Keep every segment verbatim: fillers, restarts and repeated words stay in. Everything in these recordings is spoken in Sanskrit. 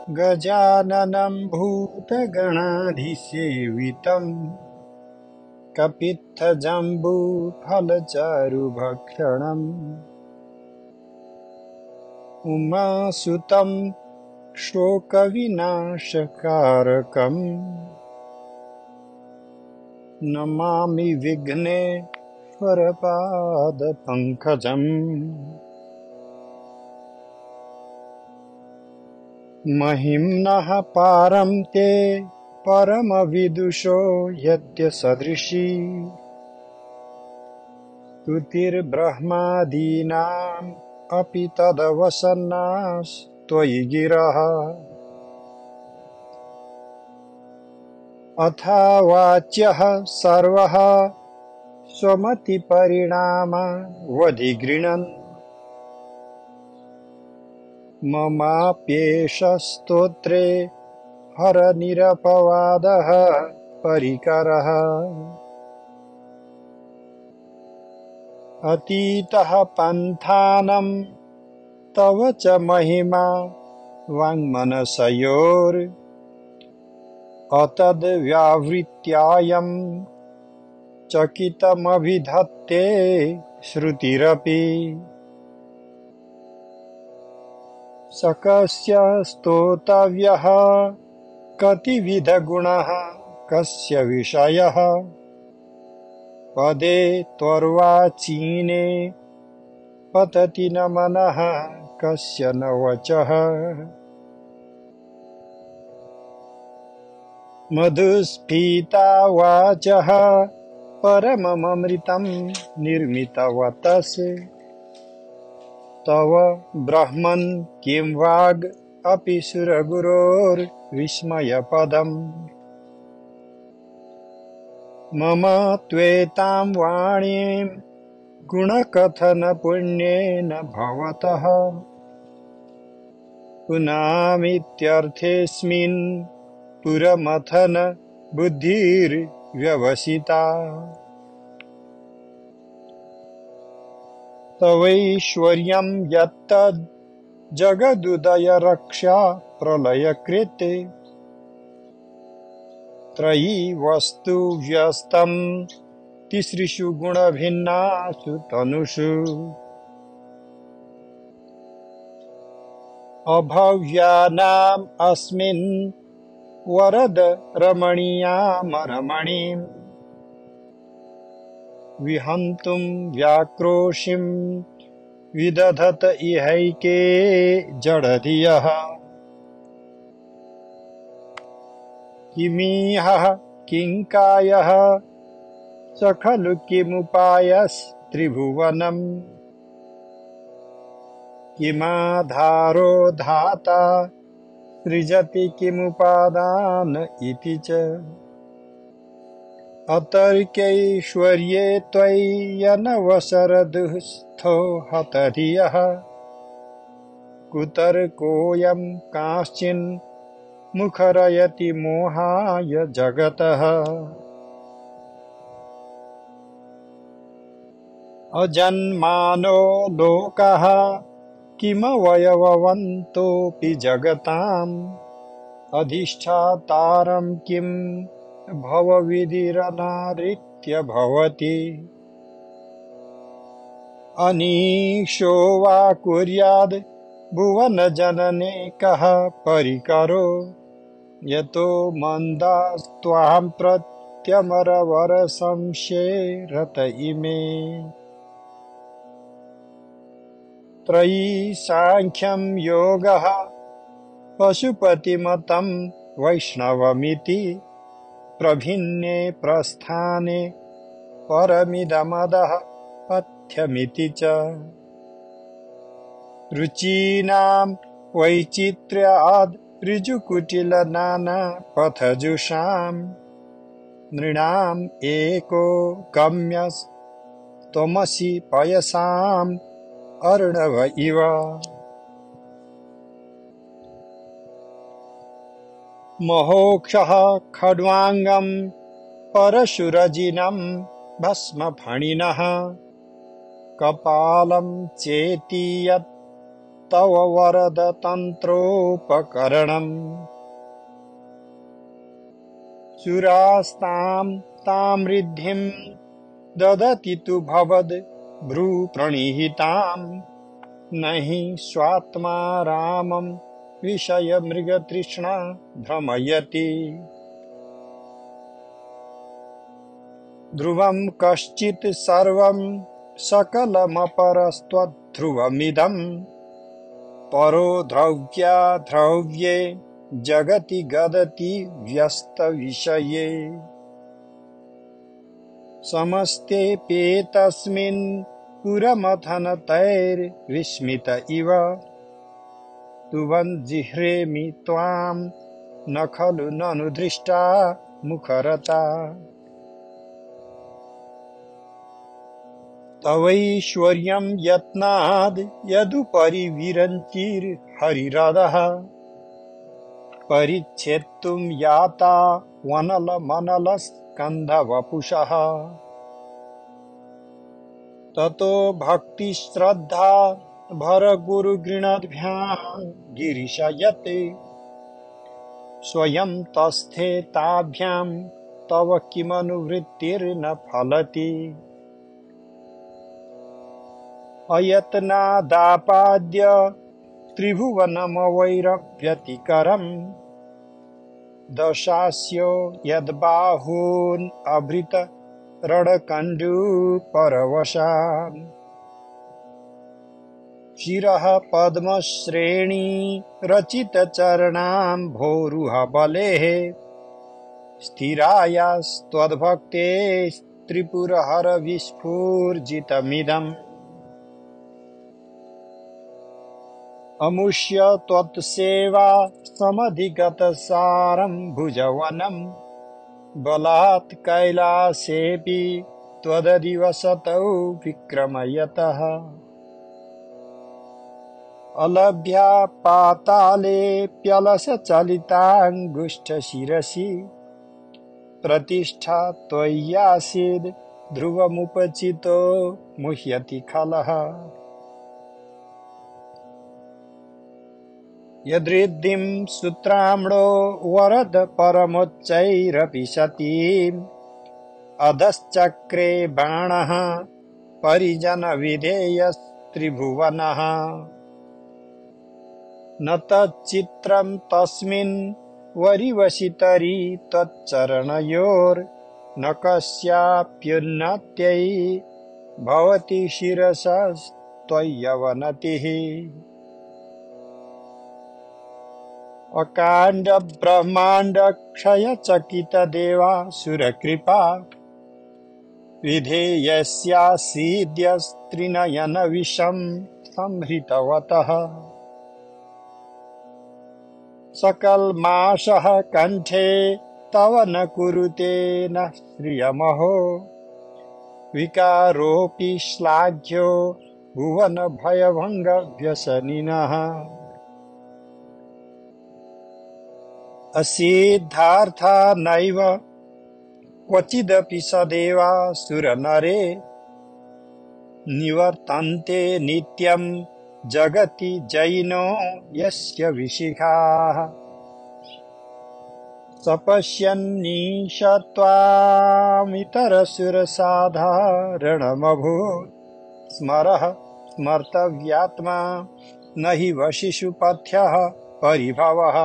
गजाननं भूतगणाधिसेवितं कपित्थजम्बूफलचारुभक्षणम् उमासुतं शोकविनाशकारकम् नमामि विघ्नेश्वरपादपङ्कजम्। महिम्नः पारं ते परमविदुषो यद्य सदृशी स्तुतिर्ब्रह्मादीनाम् अपि तदवसन्नास्त्वयि गिरः। अथावाच्यः सर्वः स्वमतिपरिणामवधिगृह्णन् ममाप्येष स्तोत्रे हरनिरपवादः परिकरः। अतीतः पन्थानं तव च महिमा वाङ्मनसयोर् अतद्व्यावृत्यायं चकितमभिधत्ते श्रुतिरपि। सकस्य स्तोतव्यः कतिविधगुणः कस्य विषयः पदे त्वर्वाचीने पतति न मनः कस्य न वचः। मधुस्फीता वाचः परममृतं निर्मितवतसे तव ब्रह्मन् किं वाग् अपि सुरगुरोर्विस्मयपदम्। मम त्वेतां वाणीं गुणकथनपुण्येन भवतः पुनामीत्यर्थेऽस्मिन् पुरमथन बुद्धिर्व्यवसिता। तवैश्वर्यं यत्तद् जगदुदयरक्षा प्रलयकृते त्रयी वस्तु व्यस्तं तिसृषु गुणभिन्नासु तनुषु। अभव्यानाम् अस्मिन् वरद रमणीयामरमणीम् विहन्तुं व्याक्रोशिं विदधत इहैके जडधियः। किमीहः किङ्कायः स खलु किमुपायस्त्रिभुवनम् किमाधारो धाता सृजति किमुपादान इति च। अतर्क्यैश्वर्ये त्वय्यनवसरदुःस्थो हतधियः कुतर्कोऽयं कांश्चिन् मुखरयति मोहाय जगतः। अजन्मानो लोकः किमवयववन्तोऽपि जगताम् अधिष्ठातारं किं भवविधिरनादृत्य भवति। अनीशो वा कुर्याद् भुवनजनने कः परिकरो यतो मन्दास्त्वां प्रत्यमरवरसंशये रत इमे। त्रयी साङ्ख्यं योगः पशुपतिमतं वैष्णवमिति प्रभिन्ने प्रस्थाने परमिदमदः पथ्यमिति च। रुचीनां वैचित्र्याद् ऋजुकुटिलनानापथजुषां नृणाम् एको गम्यस्त्वमसि पयसाम् अर्णव इव। महोक्षः खड्वाङ्गं परशुरजिनं भस्मफणिनः कपालं चेति यत् तव वरद तन्त्रोपकरणम् सुरास्तां तां रिद्धिं ददति तु भवद् भ्रूप्रणिहिताम् न हि स्वात्मा रामं विषयमृगतृष्णा भ्रमयति ध्रुवं कश्चित् सर्वं सकलमपरस्त्वध्रुवमिदम् परो द्रव्या द्रव्ये जगति गदति व्यस्तविषये समस्तेऽप्येतस्मिन् पुरमथनतैर्विस्मित इव तुवञ्जिह्रेमि त्वां न खलु ननु दृष्टा मुखरता तवैश्वर्यं यत्नाद् यदुपरि विरञ्चिर्हरिरदः परिच्छेत्तुं याता वनलमनलस्कन्धवपुषः ततो भक्तिश्रद्धा भरगुरुगृणद्भ्यां गिरिशयते स्वयं तस्थे ताभ्यां तव किमनुवृत्तिर्न फलति अयत्नादापाद्य त्रिभुवनमवैरव्यतिकरम् दशास्यो यद्बाहून् अभृत रणकण्डूपरवशान् शिरः पद्मश्रेणी रचितचरणाम्भोरुहबलेः स्थिरायास्त्वद्भक्तेस्त्रिपुरहरविस्फूर्जितमिदम् अमुष्य त्वत्सेवा समधिगतसारं भुजवनम् बलात् कैलासेऽपि त्वदधिवसतौ विक्रमयतः अलभ्या पातालेऽप्यलसचलिताङ्गुष्ठशिरसि प्रतिष्ठा त्वय्यासीद् ध्रुवमुपचितो मुह्यति खलः यदृद्धिं सूत्राम्णो वरद परमोच्चैरपि सतीम् अधश्चक्रे बाणः परिजनविधेयस्त्रिभुवनः न तच्चित्रं तस्मिन् वरिवसितरी त्वच्चरणयोर्न कस्याप्युन्नत्यै भवति शिरसस्त्वय्यवनतिः अकाण्ड ब्रह्माण्ड क्षय चकित देवासुरकृपा विधेयस्यासीद्यस्त्रिनयन विषं संहृतवतः सकल्माषः कण्ठे तव न कुरुते न श्रियमहो विकारोऽपि श्लाघ्यो भुवन भयभङ्ग व्यसनिनः असिद्धार्था नैव क्वचिदपि सदेवासुरनरे निवर्तन्ते नित्यं जगति जैनो यस्य विशिखाः सपश्यन्नीश त्वामितरसुरसाधारणमभूत् स्मरः स्मर्तव्यात्मा न हि वशिषुपथ्यः परिभवः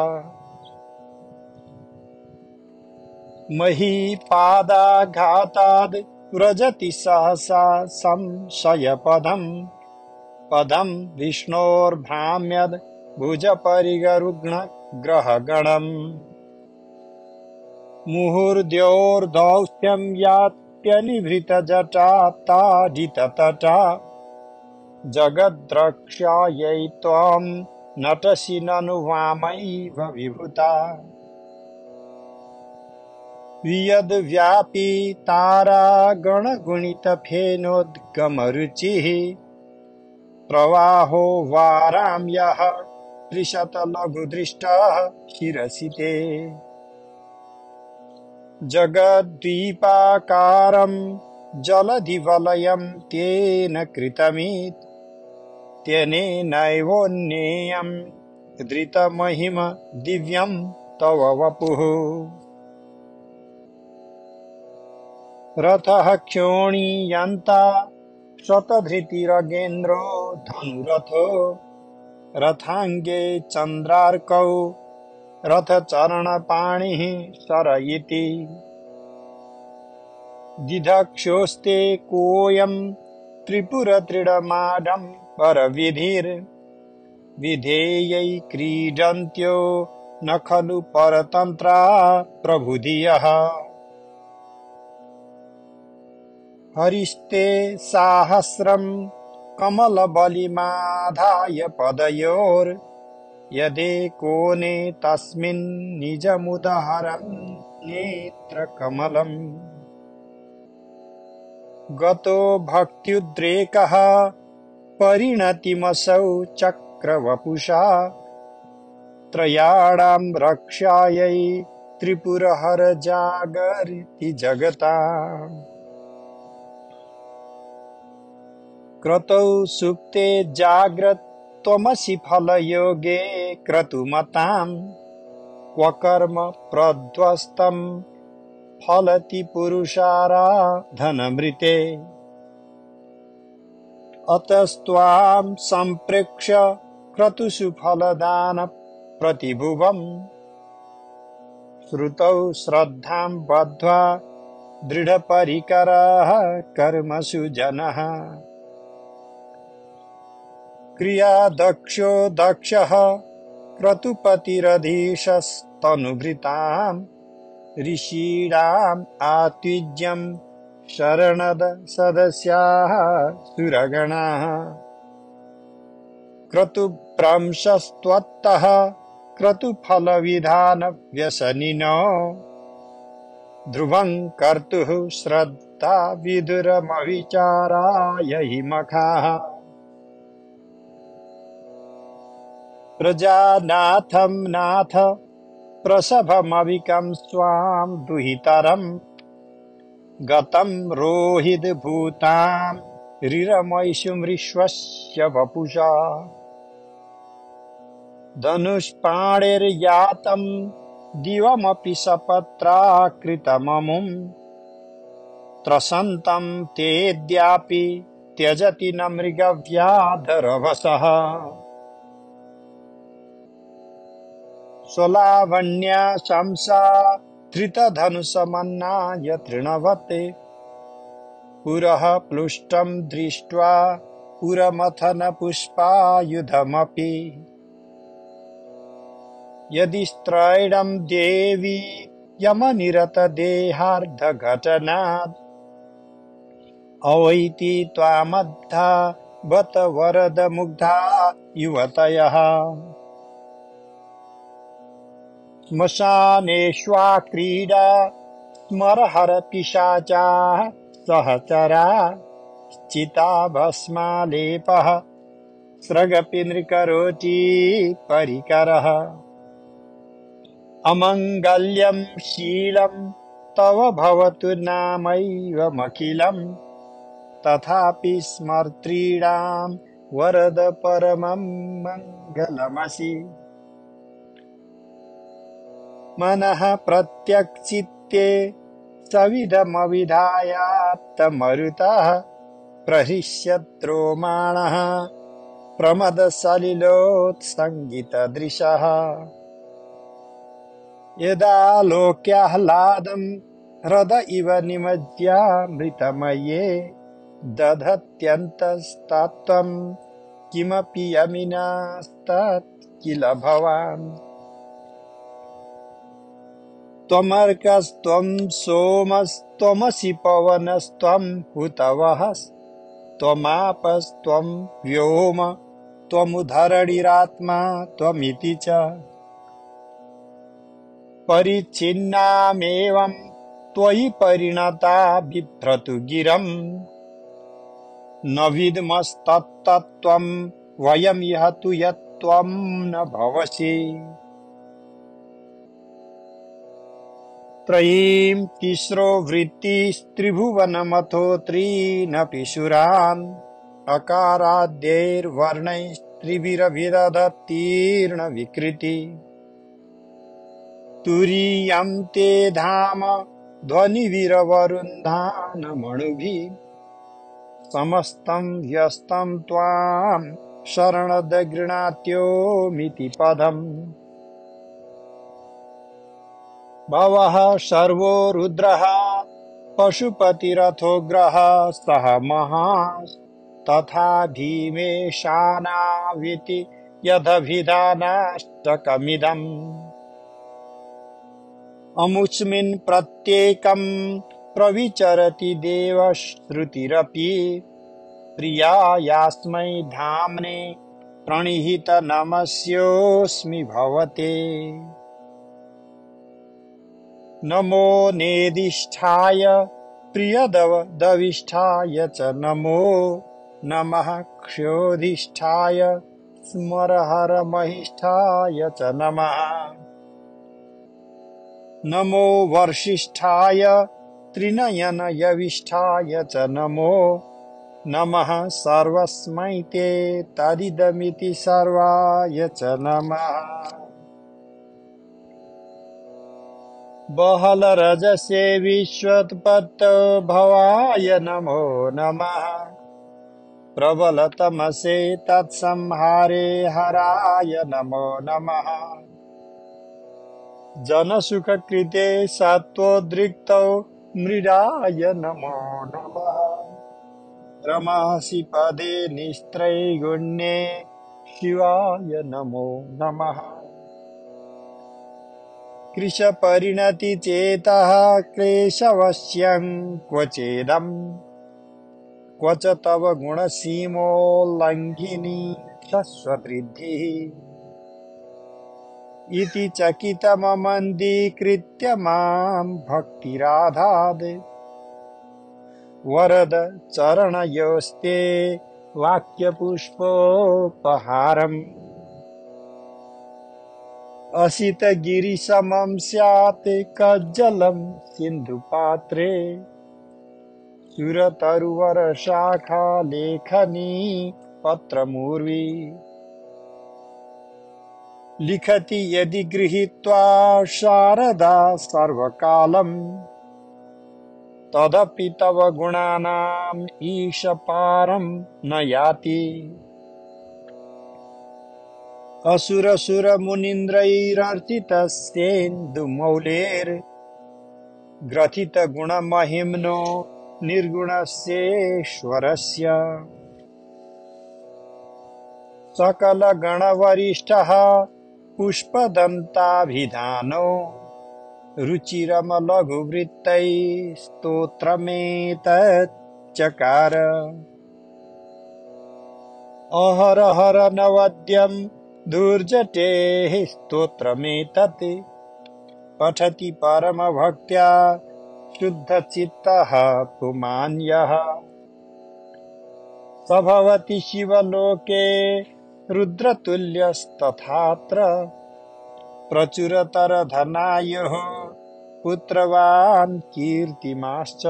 महीपादाघाताद् व्रजति सहसा संशयपदम् पदं विष्णोर्भ्राम्यद् भुजपरिगरुग्णग्रहगणम् मुहुर्द्योर्दौस्त्यं यात्यनिभृतजटा ताडिततटा जगद्रक्षायै त्वं नटसि ननु वामैव विभूता वियद्व्यापी तारागणगुणितफेनोद्गमरुचिः प्रवाहो वारां यः त्रिशतलघुदृष्टः शिरसि ते जगद्दीपाकारं जलधिवलयं तेन कृतमित् तेनेनैवोन्नेयं धृतमहिम दिव्यं तव वपुः। रथः क्षोणीयन्ता शतधृतिरगेन्द्रो धनुरथो रथाङ्गे चन्द्रार्कौ रथचरणपाणिः शर इति। दिधक्षोस्ते कोऽयं त्रिपुरत्रीडमाडं परविधिर् विधेयै क्रीडन्त्यो न खलु परतन्त्रा प्रभुधियः। हरिस्ते साहस्रं कमलबलिमाधाय पदयोर् यदेकोने तस्मिन् निजमुदहरन् नेत्रकमलम्। गतो भक्त्युद्रेकः परिणतिमसौ चक्रवपुषा त्रयाणां रक्षायै त्रिपुरहर जागर्ति जगताम्। क्रतौ सुप्ते जाग्रत् त्वमसि फलयोगे क्रतुमताम् क्व कर्म प्रध्वस्तं फलति पुरुषाराधनमृते। अतस्त्वां सम्प्रेक्ष्य क्रतुषु फलदान प्रतिभुवम् श्रुतौ श्रद्धां बद्ध्वा दृढपरिकरः कर्मसु जनः। क्रियादक्षो दक्षः क्रतुपतिरधीशस्तनुभृताम् ऋषीणाम् आत्विज्यं शरणद सदस्याः सुरगणाः। क्रतुभ्रंशस्त्वत्तः क्रतुफलविधानव्यसनिनो ध्रुवं कर्तुः श्रद्धा विदुरमविचाराय हि मखाः। प्रजानाथं नाथ प्रसभमविकं स्वां दुहितरं गतं रोहितभूतां रिरमैषुमृश्वस्य वपुषा। धनुष्पाणिर्यातं दिवमपि सपत्राकृतममुं त्रसन्तं तेऽद्यापि त्यजति न मृगव्याधरवसः। स्वलावण्या शंसा धृतधनुषमन्नाय तृणवते पुरः प्लुष्टं दृष्ट्वा पुरमथन पुष्पायुधमपि। यदि स्त्रैणं देवी यमनिरतदेहार्धघटनात् अवैति त्वामद्धा बत वरद मुग्धा युवतयः। श्मशानेष्वा क्रीडा स्मरहर पिशाचाः सहचरा चिता भस्मालेपः स्रगपि नृकरोटी परिकरः। अमङ्गल्यं शीलं तव भवतु नामैवमखिलं तथापि स्मर्तॄणां वरद परमं मङ्गलमसि। मनः प्रत्यक्षित्ये सविधमविधायात्तमरुतः प्रहृष्यद्रोमाणः प्रमदसलिलोत्सङ्गितदृशः। यदा लोक्याह्लादं हृद इव निमज्यामृतमये दधत्यन्तस्तत्त्वं किमपि यमिनास्तत् किल भवान्। त्वमर्कस्त्वं सोमस्त्वमसि पवनस्त्वं हुतवहस्त्वमापस्त्वं व्योम त्वमुधरणिरात्मा त्वमिति च। परिच्छिन्नामेवं त्वयि परिणता बिभ्रतु गिरं न विद्मस्तत्तत्त्वं वयं यः तु यत्त्वं न भवसि। त्रयीं तिस्रो वृत्तिस्त्रिभुवनमथो त्रीनपि सुरान् अकाराद्यैर्वर्णैस्त्रिभिरभिदधतीर्ण विकृति तुरीयं ते धाम ध्वनिभिरवरुन्धानमणुभिः समस्तं व्यस्तं त्वां शरणदगृह्णात्योमिति पदम् भवः सर्वो रुद्रः पशुपतिरथोग्रः सह महास्तथा भीमेशानाविति यदभिधानाष्टकमिदम् अमुष्मिन् प्रत्येकं प्रविचरति देवश्रुतिरपि प्रिया यास्मै धाम्ने प्रणिहित नमस्योऽस्मि भवते नमो नेदिष्ठाय प्रियदवदविष्ठाय च नमो नमः क्षोधिष्ठाय स्मरहरमहिष्ठाय च नमः नमो वर्षिष्ठाय त्रिनयनयविष्ठाय च नमो नमः सर्वस्मै ते तदिदमिति सर्वाय च नमः बहलरजसे विश्वोत्पत्तौ भवाय नमो नमः प्रबलतमसे तत्संहारे हराय नमो नमः जनसुखकृते सत्त्वोद्रिक्तौ मृडाय नमो नमः रमासि पदे निस्त्रैगुण्ये शिवाय नमो नमः कृशपरिणतिचेतः क्लेशवश्यं क्वचेदं क्व च तव गुणसीमोल्लङ्घिनी शश्वतृद्धिः इति चकितममन्दीकृत्य मां भक्तिराधाद् वरद चरणयोस्ते वाक्यपुष्पोपहारम् असितगिरिसमं स्यात् कज्जलं सिन्धुपात्रे सुरतरुवरशाखा लेखनी पत्रमूर्वी लिखति यदि गृहीत्वा शारदा सर्वकालम् तदपि तव गुणानाम् ईशपारं न याति असुरसुरमुनीन्द्रैरर्चितस्येन्दुमौलेर्ग्रथितगुणमहिम्नो निर्गुणस्येश्वरस्य सकलगणवरिष्ठः पुष्पदन्ताभिधानो रुचिरमलघुवृत्तैः स्तोत्रमेतच्चकार अहरहर नवद्यं दुर्जटेः स्तोत्रमेतत् पठति परमभक्त्या शुद्धचित्तः पुमान् यः स भवति शिवलोके रुद्रतुल्यस्तथात्र प्रचुरतरधनायुः पुत्रवान् कीर्तिमाश्च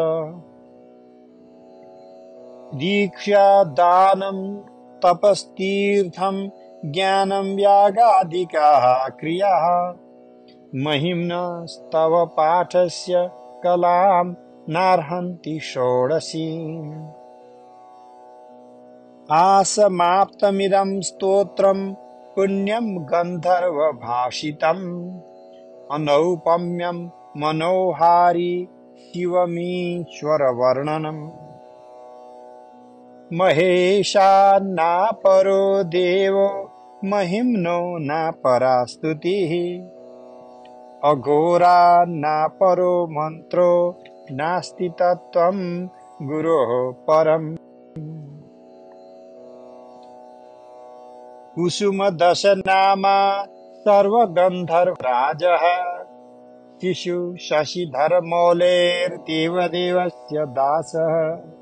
दीक्षा दानं तपस्तीर्थं ज्ञानं यागादिकाः क्रियाः महिम्नस्तव पाठस्य कलां नार्हन्ति षोडशीम् आसमाप्तमिदं स्तोत्रं पुण्यं गन्धर्वभाषितम् अनौपम्यं मनोहारी शिवमीश्वरवर्णनम् महेशान्नापरो देवो महिम्नो नापरा स्तुतिः अघोरान्नापरो मन्त्रो नास्ति तत्त्वं गुरोः परम् कुसुमदशनामा सर्वगन्धर्वराजः शिशु शशिधरमौलेर्देवदेवस्य दासः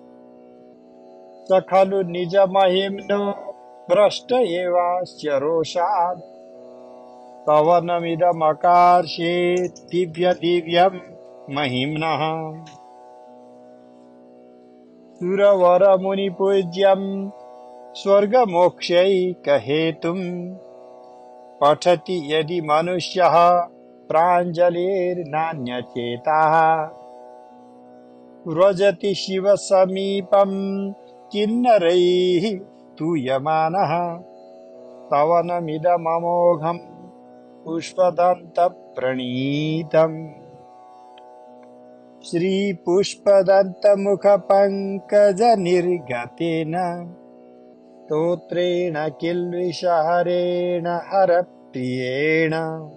स खलु निजमहिम्नो भ्रष्ट एवास्य रोषात् स्तवनमिदमकार्षेत् दिव्य दिव्यं महिम्नः सुरवरमुनिपूज्यं स्वर्गमोक्षैकहेतुम् पठति यदि मनुष्यः प्राञ्जलिर्नान्यचेताः व्रजति शिवसमीपम् किन्नरैः स्तूयमानः स्तवनमिदममोघम् पुष्पदन्तप्रणीतम् श्रीपुष्पदन्तमुखपङ्कजनिर्गतेन स्तोत्रेण किल्बिषहरेण हरप्रियेण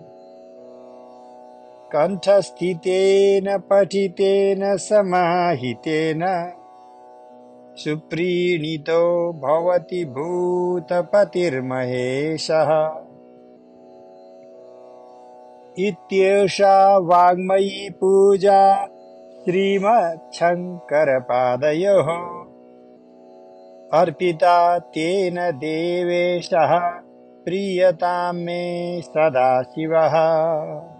कण्ठस्थितेन पठितेन समाहितेन सुप्रीणितो भवति भूतपतिर्महेशः इत्येषा वाङ्मयी पूजा श्रीमच्छङ्करपादयोः अर्पिता तेन देवेशः प्रीयतां मे सदाशिवः।